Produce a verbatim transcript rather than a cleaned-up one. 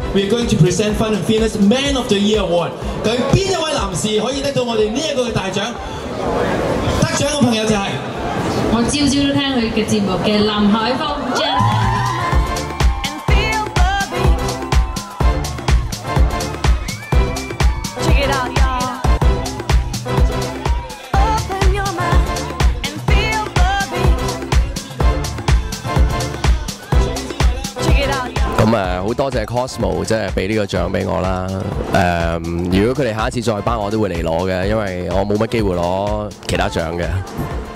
we are going to present Fun and Fearless Man of the Year Award。究竟邊一位男士可以得到我哋呢一個嘅大獎？得獎嘅朋友就係、是、 我朝朝都聽佢嘅節目嘅林海峰 Jen。 咁誒好多謝 Cosmo 即係俾呢個獎俾我啦。誒、如果佢哋下一次再頒，我都會嚟攞嘅，因為我冇乜機會攞其他獎嘅。